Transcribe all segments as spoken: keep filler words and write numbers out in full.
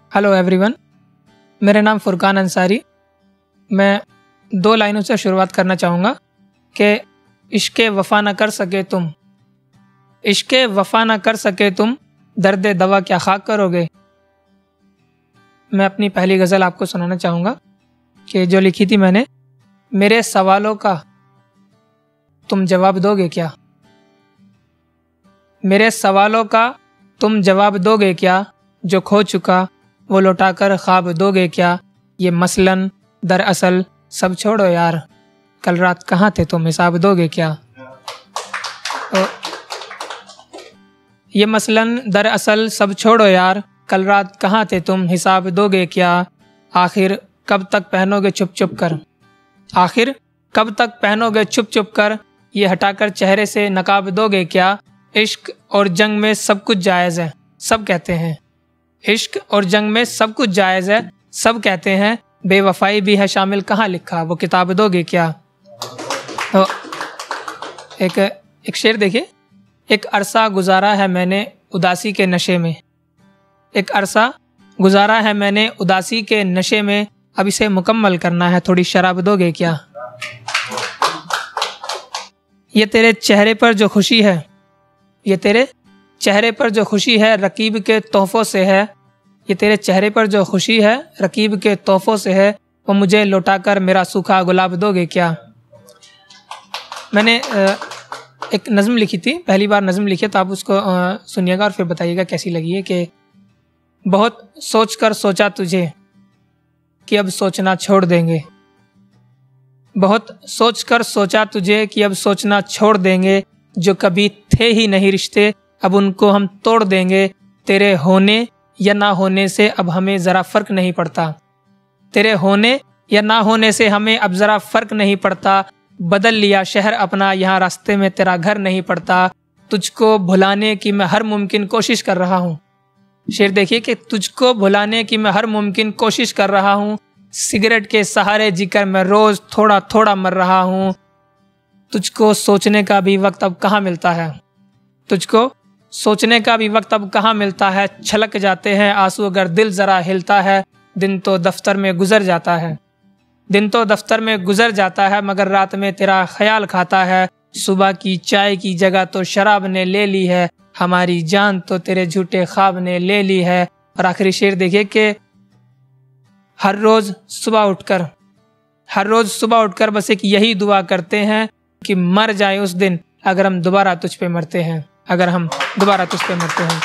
Hello everyone, मेरा नाम फुरकान अंसारी। मैं दो लाइनों से शुरुआत करना चाहूँगा कि इश्क़े वफ़ा न कर सके तुम, इश्क़े वफ़ा न कर सके तुम, दर्द दवा क्या खाक करोगे। मैं अपनी पहली गज़ल आपको सुनाना चाहूँगा कि जो लिखी थी मैंने। मेरे सवालों का तुम जवाब दोगे क्या, मेरे सवालों का तुम जवाब दोगे क्या, जो खो चुका वो लौटाकर ख्वाब दोगे क्या। ये मसलन दरअसल सब छोड़ो यार, कल रात कहाँ थे तुम हिसाब दोगे क्या। तो ये मसलन दरअसल सब छोड़ो यार, कल रात कहाँ थे तुम हिसाब दोगे क्या। आखिर कब तक पहनोगे छुप छुप कर, आखिर कब तक पहनोगे छुप छुप कर, ये हटाकर चेहरे से नकाब दोगे क्या। इश्क और जंग में सब कुछ जायज़ है, सब कहते हैं, इश्क और जंग में सब कुछ जायज़ है, सब कहते हैं, बेवफाई भी है शामिल, कहाँ लिखा वो किताब दोगे क्या। तो एक एक शेर देखिए। एक अरसा गुजारा है मैंने उदासी के नशे में, एक अरसा गुजारा है मैंने उदासी के नशे में, अब इसे मुकम्मल करना है, थोड़ी शराब दोगे क्या। ये तेरे चेहरे पर जो खुशी है, ये तेरे चेहरे पर जो खुशी है रकीब के तोहफ़ों से है, ये तेरे चेहरे पर जो खुशी है रकीब के तोहफ़ों से है, वो मुझे लौटाकर मेरा सूखा गुलाब दोगे क्या। मैंने एक नज़्म लिखी थी, पहली बार नज़्म लिखी, तो आप उसको सुनिएगा और फिर बताइएगा कैसी लगी है। कि बहुत सोच कर सोचा तुझे कि अब सोचना छोड़ देंगे, बहुत सोच कर सोचा तुझे कि अब सोचना छोड़ देंगे, जो कभी थे ही नहीं रिश्ते अब उनको हम तोड़ देंगे। तेरे होने या ना होने से अब हमें ज़रा फ़र्क नहीं पड़ता, तेरे होने या ना होने से हमें अब ज़रा फ़र्क नहीं पड़ता। बदल लिया शहर अपना, यहाँ रास्ते में तेरा घर नहीं पड़ता। तुझको भुलाने की मैं हर मुमकिन कोशिश कर रहा हूँ। शेर देखिए कि तुझको भुलाने की मैं हर मुमकिन कोशिश कर रहा हूँ, सिगरेट के सहारे जीकर मैं रोज़ थोड़ा थोड़ा मर रहा हूँ। तुझको सोचने का भी वक्त अब कहाँ मिलता है, तुझको सोचने का भी वक्त अब कहाँ मिलता है। छलक जाते हैं आंसू अगर दिल ज़रा हिलता है, दिन तो दफ्तर में गुजर जाता है, दिन तो दफ्तर में गुजर जाता है, मगर रात में तेरा ख्याल खाता है। सुबह की चाय की जगह तो शराब ने ले ली है, हमारी जान तो तेरे झूठे ख्वाब ने ले ली है। और आखिरी शेर देखिए कि हर रोज़ सुबह उठकर, हर रोज़ सुबह उठकर बस एक यही दुआ करते हैं कि मर जाए उस दिन अगर हम दोबारा तुझ पे मरते हैं, अगर हम दोबारा तुझ पे मरते हैं।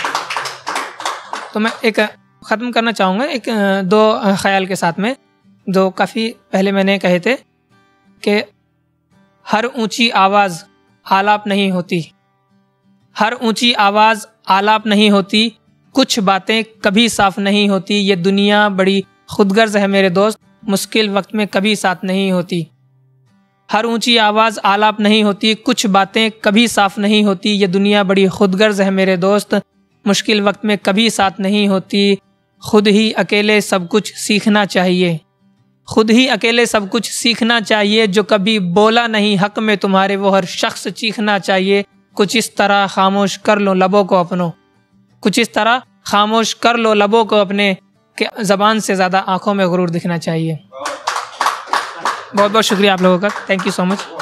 तो मैं एक ख़त्म करना चाहूँगा एक दो ख्याल के साथ में, जो काफ़ी पहले मैंने कहे थे कि हर ऊंची आवाज़ आलाप नहीं होती, हर ऊंची आवाज़ आलाप नहीं होती, कुछ बातें कभी साफ नहीं होती। ये दुनिया बड़ी खुदगर्ज है मेरे दोस्त, मुश्किल वक्त में कभी साथ नहीं होती। हर ऊंची आवाज़ आलाप नहीं होती, कुछ बातें कभी साफ नहीं होती। ये दुनिया बड़ी खुदगर्ज है मेरे दोस्त, मुश्किल वक्त में कभी साथ नहीं होती। खुद ही अकेले सब कुछ सीखना चाहिए, खुद ही अकेले सब कुछ सीखना चाहिए। जो कभी बोला नहीं हक में तुम्हारे, वो हर शख्स चीखना चाहिए। कुछ इस तरह खामोश कर लो लबों को अपनों, कुछ इस तरह खामोश कर लो लबों को अपने, कि ज़बान से ज़्यादा आँखों में गुरूर दिखना चाहिए। बहुत बहुत शुक्रिया आप लोगों का, थैंक यू सो मच।